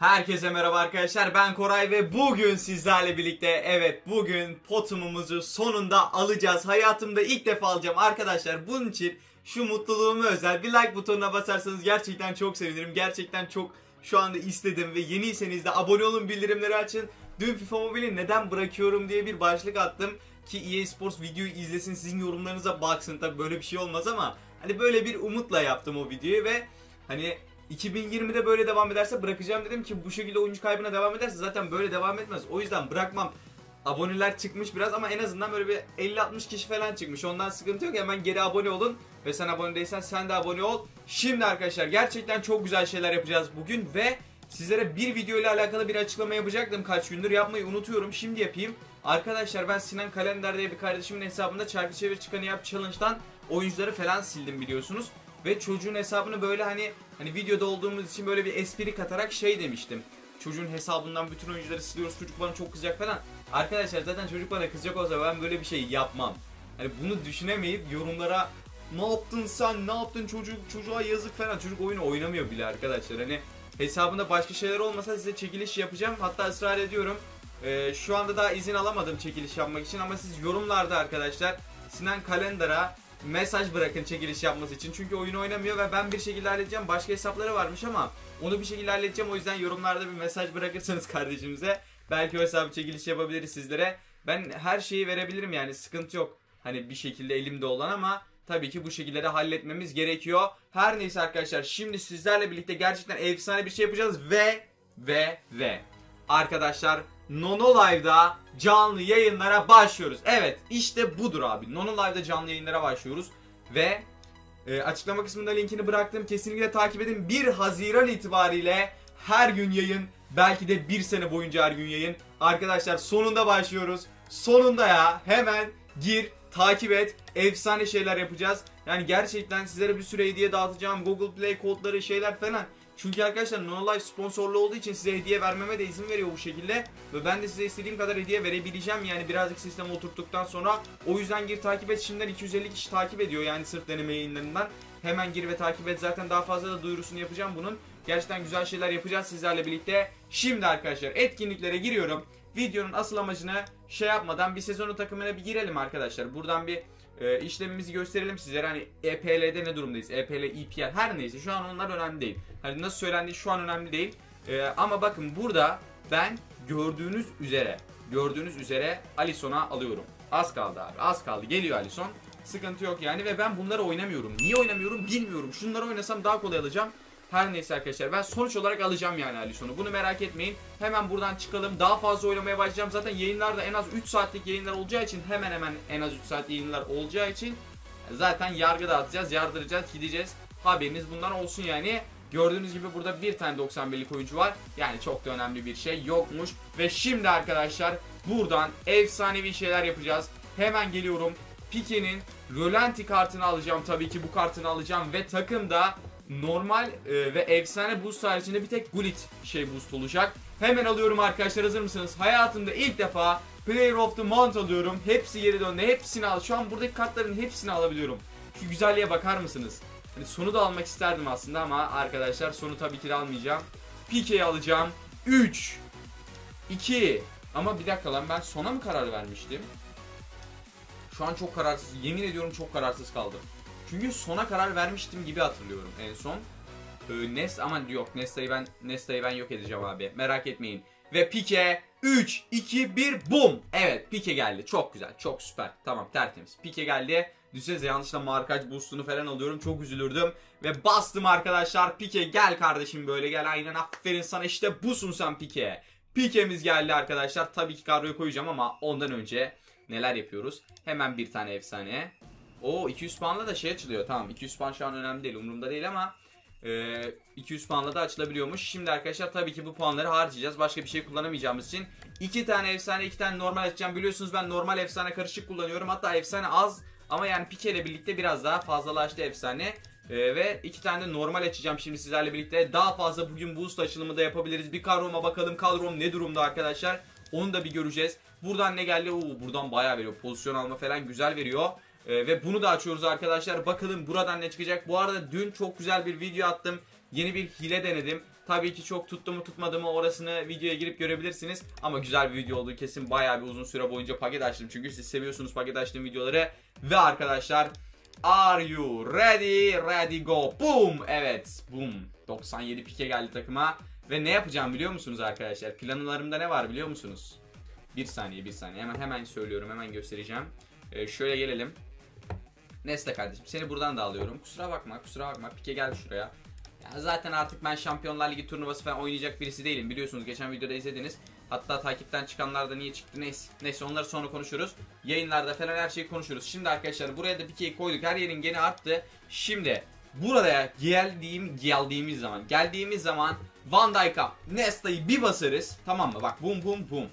Herkese merhaba arkadaşlar, ben Koray ve bugün sizlerle birlikte bugün potumumuzu sonunda alacağız. Hayatımda ilk defa alacağım arkadaşlar. Bunun için şu mutluluğuma özel bir like butonuna basarsanız gerçekten çok sevinirim. Gerçekten çok şu anda istedim ve yeniyseniz de abone olun, bildirimleri açın. Dün FIFA Mobile'i neden bırakıyorum diye bir başlık attım ki EA Sports videoyu izlesin, sizin yorumlarınıza baksın. Tabi böyle bir şey olmaz ama hani böyle bir umutla yaptım o videoyu ve hani 2020'de böyle devam ederse bırakacağım dedim ki bu şekilde oyuncu kaybına devam ederse zaten böyle devam etmez. O yüzden bırakmam. Aboneler çıkmış biraz ama en azından böyle bir 50-60 kişi falan çıkmış. Ondan sıkıntı yok. Hemen geri abone olun. Ve sen abone değilsen sen de abone ol. Şimdi arkadaşlar gerçekten çok güzel şeyler yapacağız bugün ve sizlere bir video ile alakalı bir açıklama yapacaktım. Kaç gündür yapmayı unutuyorum. Şimdi yapayım. Arkadaşlar ben Sinan Kalender diye bir kardeşimin hesabında çarkı çevir çıkanı yap challenge'dan oyuncuları falan sildim biliyorsunuz. Ve çocuğun hesabını böyle hani videoda olduğumuz için böyle bir espri katarak şey demiştim. Çocuğun hesabından bütün oyuncuları siliyoruz, çocuk bana çok kızacak falan. Arkadaşlar zaten çocuk bana kızacak olsa ben böyle bir şey yapmam. Hani bunu düşünemeyip yorumlara ne yaptın sen, ne yaptın çocuğa yazık falan. Çocuk oyunu oynamıyor bile arkadaşlar. Hani hesabında başka şeyler olmasa size çekiliş yapacağım. Hatta ısrar ediyorum. Şu anda daha izin alamadım çekiliş yapmak için ama siz yorumlarda arkadaşlar Sinan Kalender'a mesaj bırakın çekiliş yapması için. Çünkü oyunu oynamıyor ve ben bir şekilde halledeceğim. Başka hesapları varmış ama onu bir şekilde halledeceğim. O yüzden yorumlarda bir mesaj bırakırsanız kardeşimize belki o hesabı çekiliş yapabiliriz sizlere. Ben her şeyi verebilirim yani, sıkıntı yok. Hani bir şekilde elimde olan ama tabii ki bu şekilde de halletmemiz gerekiyor. Her neyse arkadaşlar, şimdi sizlerle birlikte gerçekten efsane bir şey yapacağız ve arkadaşlar Nono Live'da canlı yayınlara başlıyoruz. Evet, işte budur abi. Nono Live'da canlı yayınlara başlıyoruz. Ve açıklama kısmında linkini bıraktım. Kesinlikle takip edin. 1 Haziran itibariyle her gün yayın. Belki de 1 sene boyunca her gün yayın. Arkadaşlar sonunda başlıyoruz. Sonunda ya. Hemen gir, takip et. Efsane şeyler yapacağız. Yani gerçekten sizlere bir sürü hediye dağıtacağım. Google Play kodları, şeyler falan. Çünkü arkadaşlar Nonolive sponsorlu olduğu için size hediye vermeme de izin veriyor bu şekilde. Ve ben de size istediğim kadar hediye verebileceğim yani birazcık sisteme oturttuktan sonra. O yüzden gir, takip et. Şimdiden 250 kişi takip ediyor yani sırf deneme yayınlarından. Hemen gir ve takip et. Zaten daha fazla da duyurusunu yapacağım bunun. Gerçekten güzel şeyler yapacağız sizlerle birlikte. Şimdi arkadaşlar etkinliklere giriyorum. Videonun asıl amacını şey yapmadan bir sezonu takımına bir girelim arkadaşlar. Buradan bir işlemimizi gösterelim sizlere. Hani EPL'de ne durumdayız? EPL, EPL her neyse şu an onlar önemli değil. Hani nasıl söylendiği şu an önemli değil. Ama bakın burada ben gördüğünüz üzere Alisson'a alıyorum. Az kaldı abi, az kaldı. Geliyor Alisson. Sıkıntı yok yani ve ben bunları oynamıyorum. Niye oynamıyorum bilmiyorum. Şunları oynasam daha kolay alacağım. Her neyse arkadaşlar, ben sonuç olarak alacağım yani Alisson'u. Bunu merak etmeyin. Hemen buradan çıkalım. Daha fazla oynamaya başlayacağım. Zaten yayınlarda en az 3 saatlik yayınlar olacağı için, hemen en az 3 saat yayınlar olacağı için zaten yargı dağıtacağız, yardıracağız, gideceğiz. Haberiniz bundan olsun yani. Gördüğünüz gibi burada bir tane 91'lik oyuncu var. Yani çok da önemli bir şey yokmuş. Ve şimdi arkadaşlar buradan efsanevi şeyler yapacağız. Hemen geliyorum. Pique'nin rölanti kartını alacağım. Tabii ki bu kartını alacağım ve takımda normal ve efsane boost haricinde bir tek Gullit boost olacak. Hemen alıyorum arkadaşlar, hazır mısınız? Hayatımda ilk defa Player of the Month alıyorum. Hepsi geri döndü. Hepsini al. Şu an buradaki kartların hepsini alabiliyorum. Şu güzelliğe bakar mısınız? Hani sonu da almak isterdim aslında ama arkadaşlar sonu tabii ki de almayacağım. Pique'yi alacağım. 3 2 ama bir dakika lan, ben sona mı karar vermiştim? Şu an çok kararsız. Yemin ediyorum çok kararsız kaldım. Çünkü sona karar vermiştim gibi hatırlıyorum en son. Ama yok, Nesta'yı ben yok edeceğim abi. Merak etmeyin. Ve Pique 3 2 1 boom. Evet, Pique geldi. Çok güzel. Çok süper. Tamam, tertemiz. Pique geldi. Düşünsenize yanlışla markaj boostunu falan alıyorum. Çok üzülürdüm. Ve bastım arkadaşlar. Pique gel kardeşim, böyle gel. Aynen, aferin sana, işte busun sen Pique. Pique'miz geldi arkadaşlar. Tabii ki kadroya koyacağım ama ondan önce neler yapıyoruz? Hemen bir tane efsane. O 200 puanla da şey açılıyor. Tamam, 200 puan şu an önemli değil, umurumda değil ama 200 puanla da açılabiliyormuş. Şimdi arkadaşlar tabii ki bu puanları harcayacağız. Başka bir şey kullanamayacağımız için 2 tane efsane, 2 tane normal açacağım. Biliyorsunuz ben normal efsane karışık kullanıyorum. Hatta efsane az ama yani Pique ile birlikte biraz daha fazlalaştı efsane. Ve 2 tane de normal açacağım şimdi sizlerle birlikte. Daha fazla bugün boost açılımı da yapabiliriz. Bir kadroma bakalım. Kadrom ne durumda arkadaşlar? Onu da bir göreceğiz. Buradan ne geldi? Buradan bayağı veriyor. Pozisyon alma falan güzel veriyor. Ve bunu da açıyoruz arkadaşlar. Bakalım buradan ne çıkacak. Bu arada dün çok güzel bir video attım. Yeni bir hile denedim. Tabii ki çok tuttu mu tutmadı mı orasını videoya girip görebilirsiniz. Ama güzel bir video olduğu kesin, bayağı bir uzun süre boyunca paket açtım. Çünkü siz seviyorsunuz paket açtığım videoları. Ve arkadaşlar, are you ready? Ready go. Boom. Evet. Boom. 97 pike geldi takıma. Ve ne yapacağım biliyor musunuz arkadaşlar? Planlarımda ne var biliyor musunuz? Bir saniye. Hemen söylüyorum. Hemen göstereceğim. Şöyle gelelim. Nesta kardeşim, seni buradan da alıyorum. Kusura bakma. Pike geldi şuraya. Ya zaten artık ben Şampiyonlar Ligi turnuvası falan oynayacak birisi değilim. Biliyorsunuz, geçen videoda izlediniz. Hatta takipten çıkanlar da niye çıktı neyse onları sonra konuşuruz. Yayınlarda falan her şeyi konuşuruz. Şimdi arkadaşlar buraya da pikeyi koyduk. Her yerin gene arttı. Şimdi buraya geldiğimiz zaman Van Dijk'a Nesta'yı bir basarız. Tamam mı? Bak bum.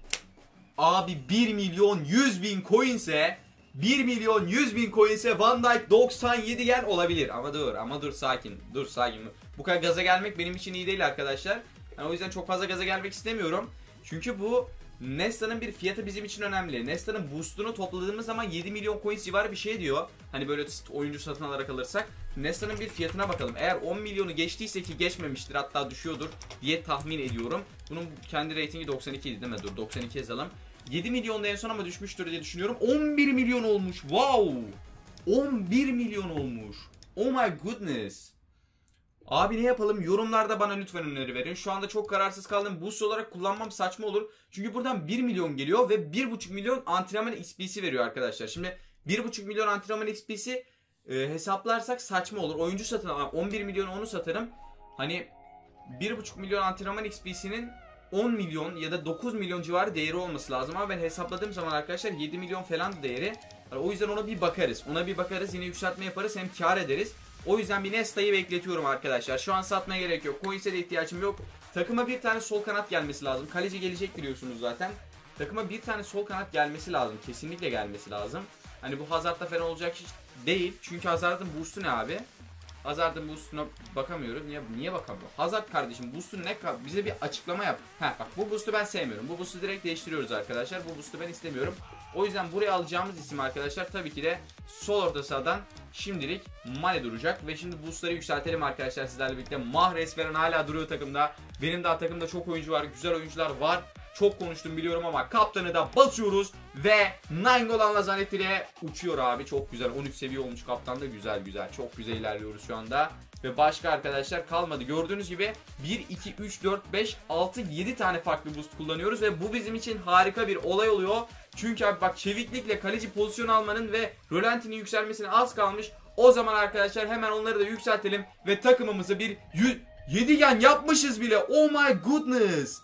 Abi 1 milyon 100 bin coin'se 1 milyon 100 bin coin'se Van Dijk 97 gen olabilir. Ama dur sakin. Bu kadar gaza gelmek benim için iyi değil arkadaşlar. Yani o yüzden çok fazla gaza gelmek istemiyorum. Çünkü bu Nesta'nın bir fiyatı bizim için önemli. Nesta'nın boost'unu topladığımız zaman 7 milyon coins civarı bir şey diyor. Hani böyle oyuncu satın alarak alırsak. Nesta'nın bir fiyatına bakalım. Eğer 10 milyonu geçtiyse, ki geçmemiştir, hatta düşüyordur diye tahmin ediyorum. Bunun kendi ratingi 92 idi değil mi? Dur 92 yazalım. 7 milyonda en son ama düşmüştür diye düşünüyorum. 11 milyon olmuş. Wow. 11 milyon olmuş. Oh my goodness. Abi ne yapalım? Yorumlarda bana lütfen öneri verin. Şu anda çok kararsız kaldım. Boost olarak kullanmam saçma olur. Çünkü buradan 1 milyon geliyor ve 1,5 milyon antrenman XP'si veriyor arkadaşlar. Şimdi 1,5 milyon antrenman XP'si hesaplarsak saçma olur. Oyuncu satın alalım. 11 milyon onu satarım. Hani 1,5 milyon antrenman XP'sinin 10 milyon ya da 9 milyon civarı değeri olması lazım. Ama ben hesapladığım zaman arkadaşlar 7 milyon falan değeri. Yani o yüzden ona bir bakarız. Yine yükseltme yaparız, hem kar ederiz. O yüzden bir Nesta'yı bekletiyorum arkadaşlar. Şu an satmaya gerek yok. Coins'e de ihtiyacım yok. Takıma bir tane sol kanat gelmesi lazım. Kaleci gelecek biliyorsunuz zaten. Takıma bir tane sol kanat gelmesi lazım. Kesinlikle gelmesi lazım. Hani bu Hazard'da falan olacak hiç değil. Çünkü Hazard'ın boost'u ne abi? Hazard'ın boost'una bakamıyoruz. Niye bakamıyoruz? Hazard kardeşim, boost'u ne? Bize bir açıklama yap. Bak bu boost'u ben sevmiyorum. Bu boost'u direkt değiştiriyoruz arkadaşlar. Bu boost'u ben istemiyorum. O yüzden buraya alacağımız isim arkadaşlar tabii ki de sol orta sahadan şimdilik Mane duracak. Ve şimdi boost'ları yükseltelim arkadaşlar sizlerle birlikte. Mahrez falan hala duruyor takımda. Benim daha takımda çok oyuncu var. Güzel oyuncular var. Çok konuştum biliyorum ama kaptanı da basıyoruz. Ve Nainggolan Lazanetti ile uçuyor abi. Çok güzel. 13 seviye olmuş kaptan da. Güzel. Çok güzel ilerliyoruz şu anda. Ve başka arkadaşlar kalmadı. Gördüğünüz gibi 1, 2, 3, 4, 5, 6, 7 tane farklı boost kullanıyoruz. Ve bu bizim için harika bir olay oluyor. Çünkü abi bak, çeviklikle kaleci pozisyon almanın ve rölantinin yükselmesine az kalmış. O zaman arkadaşlar hemen onları da yükseltelim. Ve takımımızı bir 7 gen yapmışız bile. Oh my goodness.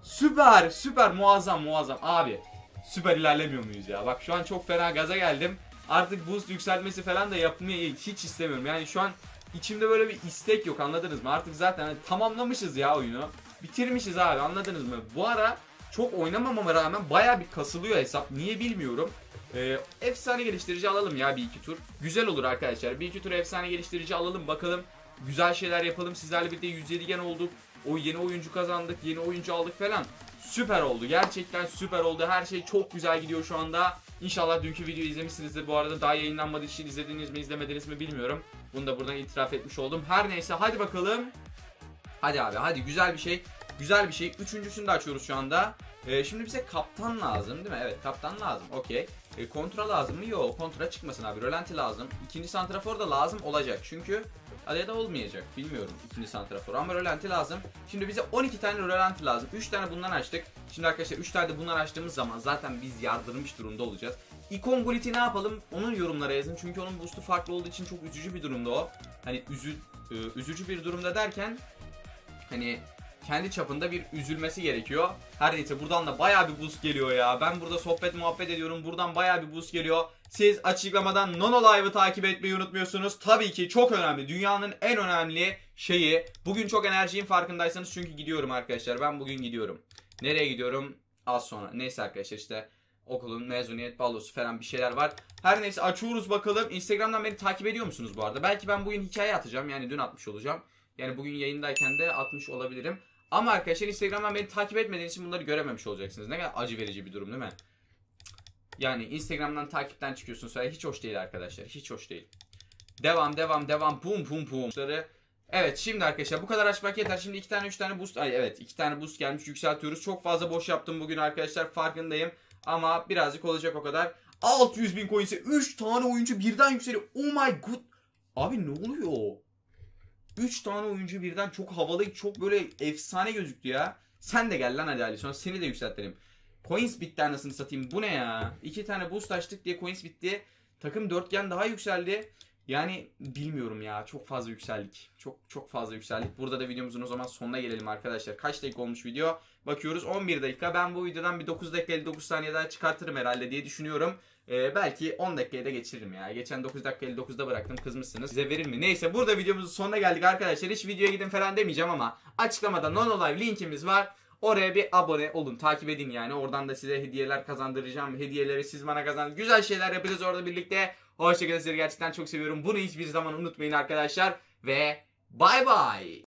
Süper muazzam abi. Süper ilerlemiyor muyuz ya? Bak şu an çok fena gaza geldim. Artık boost yükseltmesi falan da yapmayı hiç istemiyorum. Yani şu an içimde böyle bir istek yok, anladınız mı? Artık zaten hani tamamlamışız ya oyunu. Bitirmişiz abi, anladınız mı? Bu ara çok oynamamama rağmen baya bir kasılıyor hesap. Niye bilmiyorum. Efsane geliştirici alalım ya bir iki tur. Güzel olur arkadaşlar. Bir iki tur efsane geliştirici alalım bakalım. Güzel şeyler yapalım. Sizlerle birlikte 107 gen olduk. O yeni oyuncu kazandık. Yeni oyuncu aldık falan. Süper oldu. Gerçekten süper oldu. Her şey çok güzel gidiyor şu anda. İnşallah dünkü videoyu izlemişsinizdir. Bu arada daha yayınlanmadığı için izlediniz mi izlemediniz mi bilmiyorum. Bunu da buradan itiraf etmiş oldum. Her neyse hadi bakalım. Hadi abi hadi, güzel bir şey. Güzel bir şey. Üçüncüsünü de açıyoruz şu anda. Şimdi bize kaptan lazım değil mi? Evet, kaptan lazım. Okey. Kontra lazım mı? Yok. Kontra çıkmasın abi. Rölanti lazım. İkinci santrafor da lazım olacak. Çünkü ya da olmayacak. Bilmiyorum ikinci santrafor. Ama rölanti lazım. Şimdi bize 12 tane rölanti lazım. 3 tane bundan açtık. Şimdi arkadaşlar 3 tane de bundan açtığımız zaman zaten biz yardırmış durumda olacağız. İkon Gulit'i ne yapalım? Onun yorumlara yazın. Çünkü onun boost'u farklı olduğu için çok üzücü bir durumda o. Hani üzücü bir durumda derken hani kendi çapında bir üzülmesi gerekiyor. Her neyse buradan da bayağı bir boost geliyor ya. Ben burada sohbet muhabbet ediyorum. Buradan bayağı bir boost geliyor. Siz açıklamadan Nono Live'ı takip etmeyi unutmuyorsunuz. Tabii ki çok önemli. Dünyanın en önemli şeyi. Bugün çok enerjiyim farkındaysanız. Çünkü gidiyorum arkadaşlar. Ben bugün gidiyorum. Nereye gidiyorum? Az sonra. Neyse arkadaşlar işte okulun mezuniyet balosu falan bir şeyler var. Her neyse açıyoruz bakalım. Instagram'dan beni takip ediyor musunuz bu arada? Belki ben bugün hikaye atacağım. Yani dün atmış olacağım. Yani bugün yayındayken de atmış olabilirim. Ama arkadaşlar Instagram'dan beni takip etmediğiniz için bunları görememiş olacaksınız. Ne kadar acı verici bir durum değil mi? Yani Instagram'dan takipten çıkıyorsunuz. Hiç hoş değil arkadaşlar. Hiç hoş değil. Devam. Pum. Evet şimdi arkadaşlar bu kadar açmak yeter. Şimdi 2 tane 3 tane boost. Ay evet 2 tane boost gelmiş, yükseltiyoruz. Çok fazla boş yaptım bugün arkadaşlar, farkındayım. Ama birazcık olacak o kadar. 600.000 coins'e 3 tane oyuncu birden yükseliyor. Oh my god. Abi ne oluyor? 3 tane oyuncu birden, çok havalı, çok böyle efsane gözüktü ya. Sen de gel lan hadi Ali, sonra seni de yükseltelim. Coins bitti anasını satayım, bu ne ya? 2 tane boost açtık diye coins bitti. Takım 4 gen daha yükseldi. Yani bilmiyorum ya, çok fazla yükseldik. Çok fazla yükseldik. Burada da videomuzun o zaman sonuna gelelim arkadaşlar. Kaç dakika olmuş video? Bakıyoruz 11 dakika. Ben bu videodan bir 9 dakika 59 saniye daha çıkartırım herhalde diye düşünüyorum. Belki 10 dakikaya da geçiririm ya. Geçen 9 dakika 59'da bıraktım, kızmışsınız. Size verir mi? Neyse, burada videomuzun sonuna geldik arkadaşlar. Hiç videoya gidin falan demeyeceğim ama açıklamada Nonolive linkimiz var. Oraya bir abone olun, takip edin yani. Oradan da size hediyeler kazandıracağım. Hediyeleri siz bana kazandırın. Güzel şeyler yapacağız orada birlikte. Hoşçakalın, sizleri gerçekten çok seviyorum. Bunu hiçbir zaman unutmayın arkadaşlar. Ve bay bay.